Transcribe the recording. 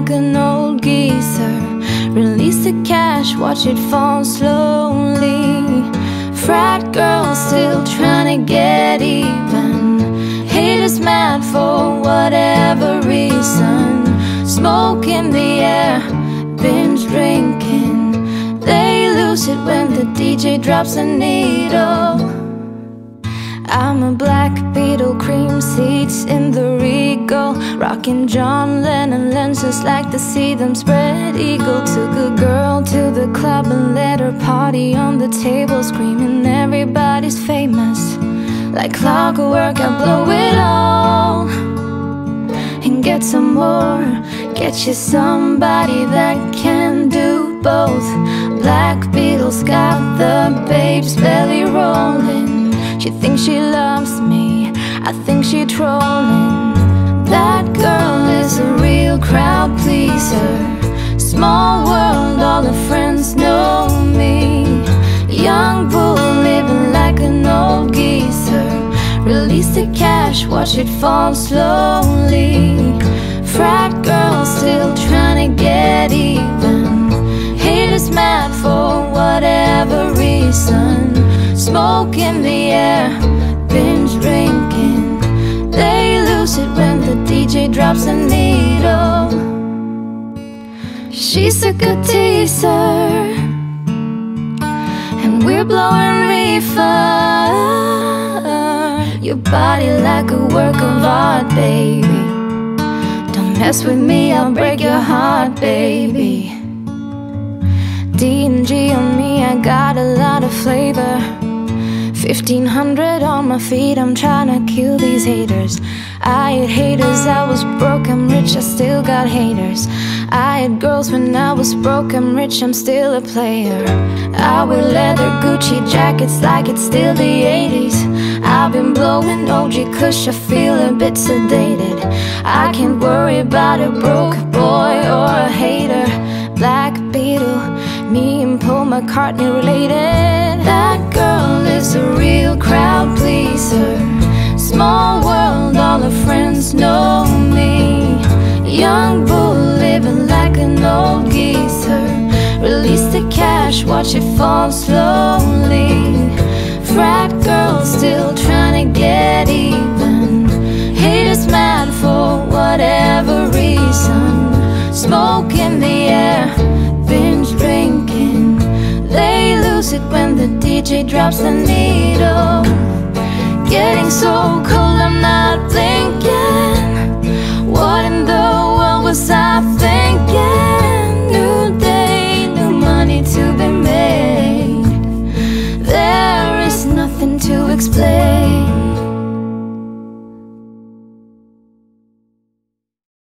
like an old geezer. Release the cash, watch it fall slowly. Frat girls still trying to get even. Haters mad for whatever reason. Smoke in the air, binge drinking. They lose it when the DJ drops a needle. I'm a black Beetle, cream seats in the Regal, rocking John Lennon lenses, like to see them spread eagle. Took a girl to the club and let her party on the table, screaming everybody's famous. Like clockwork, I blow it all and get some more. Get you somebody that can do both. Black Beetle's got the babe's belly rolling. She thinks she loves me, I think she trolling. That girl is a real crowd pleaser. Small world, all her friends know me. Young bull living like an old geezer. Release the cash, watch it fall slowly. Frat girls still trying to get even. Haters mad for whatever reason. Smoke in the air, binge drinking. They lose it when the DJ drops a needle. She's a good teaser, and we're blowing reefer. Your body like a work of art, baby. Don't mess with me, I'll break your heart, baby. D&G on me, I got a lot of flavor. 1500 on my feet, I'm tryna kill these haters. I had haters, I was broke, I'm rich, I still got haters. I had girls when I was broke, I'm rich, I'm still a player. I wear leather Gucci jackets like it's still the 80s. I've been blowing OG Kush, I feel a bit sedated. I can't worry about a broke boy or a hater. Black Beetle, me and Paul McCartney related. That girl is a real crowd pleaser. Small world, all her friends know me. Young bull living like an old geezer. Release the cash, watch it fall slowly. Frat girls still trying to get even. Haters mad for whatever reason. Smoke in the air, binge drinking. They lose it when the DJ drops the needle. Getting so cold.